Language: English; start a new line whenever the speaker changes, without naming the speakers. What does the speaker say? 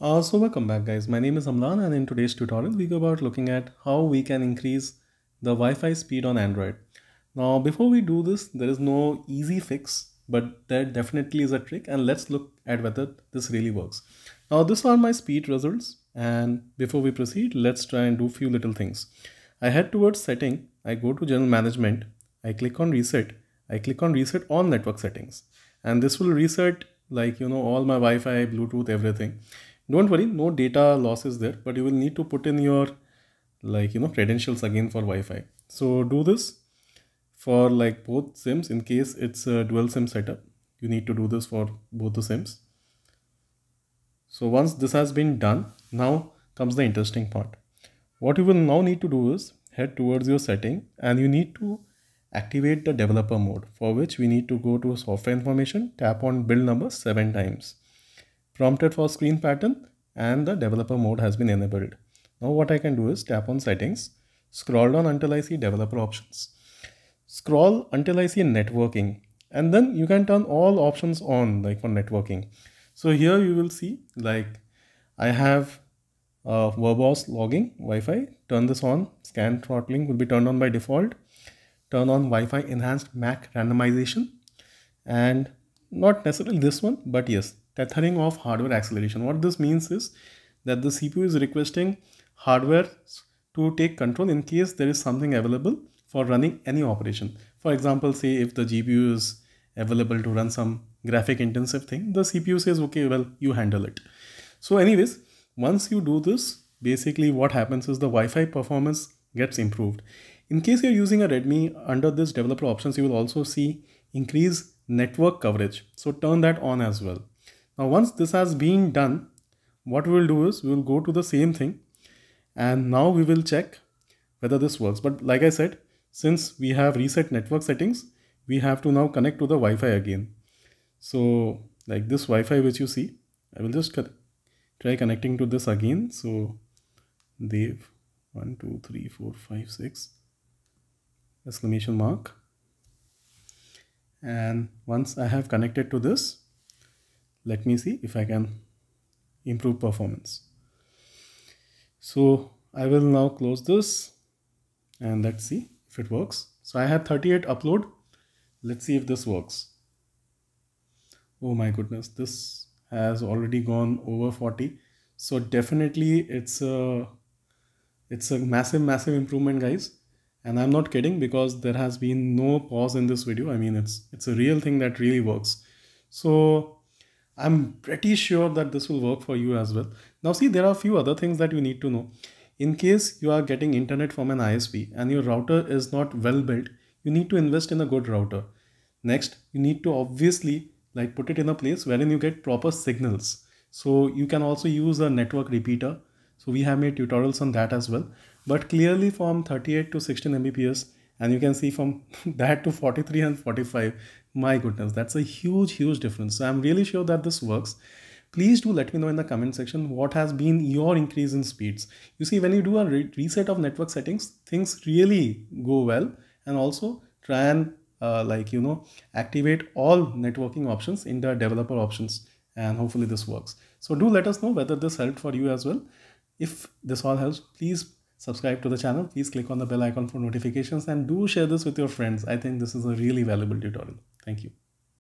So welcome back guys, my name is Amlan and in today's tutorial we go about looking at how we can increase the Wi-Fi speed on Android. Now before we do this, there is no easy fix, but there definitely is a trick and let's look at whether this really works. Now these are my speed results, and before we proceed, let's try and do few little things. I head towards setting, I go to general management, I click on reset, I click on reset on network settings, and this will reset all my Wi-Fi, Bluetooth, everything. Don't worry, no data loss is there, but you will need to put in your credentials again for Wi-Fi. So do this for both SIMs in case it's a dual SIM setup. You need to do this for both the SIMs. So once this has been done, now comes the interesting part. What you will now need to do is head towards your setting and you need to activate the developer mode, for which we need to go to software information, tap on build number 7 times. Prompted for screen pattern and the developer mode has been enabled. Now what I can do is tap on settings, scroll down until I see developer options, scroll until I see networking, and then you can turn all options on for networking. So here you will see I have verbose logging Wi-Fi, turn this on, scan throttling will be turned on by default, turn on Wi-Fi enhanced MAC randomization, and not necessarily this one, but yes, tethering of hardware acceleration. What this means is that the CPU is requesting hardware to take control in case there is something available for running any operation. For example, say if the GPU is available to run some graphic intensive thing, the CPU says, okay, well, you handle it. So anyways, once you do this, basically what happens is the Wi-Fi performance gets improved. In case you're using a Redmi, under this developer options, you will also see increase network coverage. So turn that on as well. Now, once this has been done, what we will do is we will go to the same thing and now we will check whether this works. But like I said, since we have reset network settings, we have to now connect to the Wi-Fi again. So like this Wi-Fi which you see, I will just try connecting to this again. So Dev 1 2 3 4 5 6 exclamation mark. And once I have connected to this, let me see if I can improve performance. So I will now close this and let's see if it works. So I have 38 upload. Let's see if this works. Oh my goodness, this has already gone over 40. So definitely it's a massive improvement, guys. And I'm not kidding, because there has been no pause in this video. I mean, it's a real thing that really works. So I'm pretty sure that this will work for you as well. Now see, there are a few other things that you need to know. In case you are getting internet from an ISP and your router is not well built, you need to invest in a good router. Next, you need to obviously put it in a place wherein you get proper signals. So you can also use a network repeater. So we have made tutorials on that as well. But clearly from 38 to 16 Mbps, and you can see from that to 43 and 45, my goodness, that's a huge difference. So I'm really sure that this works. Please do let me know in the comment section what has been your increase in speeds. You see, when you do a reset of network settings, things really go well. And also try and activate all networking options in the developer options, and hopefully this works. So do let us know whether this helped for you as well. If this all helps, please subscribe to the channel. Please click on the bell icon for notifications and do share this with your friends. I think this is a really valuable tutorial. Thank you.